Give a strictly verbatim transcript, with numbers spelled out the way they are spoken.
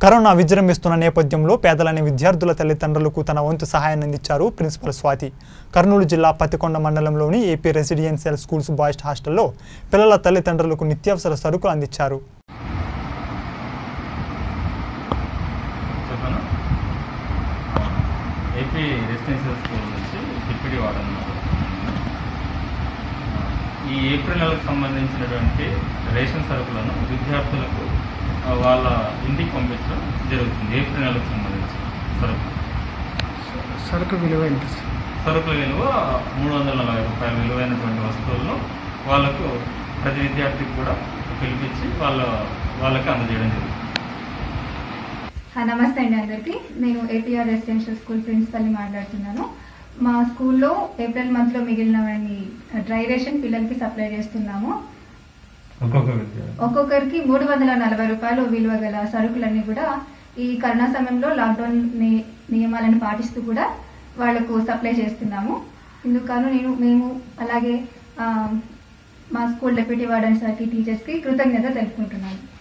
Corona విజృంభిస్తున్న నేపథ్యంలో పేదలైన విద్యార్థుల తల్లిదండ్రులకు తన వంతు సహాయాన్ని అందించారు ప్రిన్సిపల్ స్వాతి. కర్నూలు జిల్లా పత్తికొండ మండలంలోని ఏపీ రెసిడెన్షియల్ స్కూల్స్ బాయ్స్ హాస్టల్లో పిల్లల తల్లిదండ్రులకు నిత్యావసర సరుకులు అందించారు. ఏపీ రెసిడెన్షియల్ స్కూల్ నుంచి డిప్యూటీ వార్డెన్ ఈ ఏప్రిల్ నెలకు సంబంధించినటువంటి రేషన్ సరుకులను విద్యార్థులకు వాళ్ళ ఇంటికి పంపించడం జరుగుతుంది. ఏప్రిల్ నెలకు సంబంధించి సరుకు సరుకు విలువ ఎంత? సరుకుల విలువ మూడు వందల నలభై రూపాయల విలువైనటువంటి వస్తువులను వాళ్ళకు ప్రతి విద్యార్థికి కూడా పిలిపించి వాళ్ళ వాళ్ళకి అందజేయడం జరుగుతుంది. నమస్తే అండి అందరికీ. నేను ఏపీఆర్ రెసిడెన్షియల్ స్కూల్ ప్రిన్సిపల్ని మాట్లాడుతున్నాను. మా స్కూల్లో ఏప్రిల్ మంత్లో మిగిలినవన్నీ డ్రై రేషన్ పిల్లలకి సప్లై చేస్తున్నాము. ఒక్కొక్కరికి మూడు వందల నలభై రూపాయలు విలువ గల సరుకులన్నీ కూడా ఈ కరోనా సమయంలో లాక్డౌన్ నియమాలను పాటిస్తూ కూడా వాళ్లకు సప్లై చేస్తున్నాము. ఇందుకు నేను మేము అలాగే మా స్కూల్ డెప్యూటీ వార్డెన్స్ కి టీచర్స్ కి కృతజ్ఞత తెలుపుకుంటున్నాను.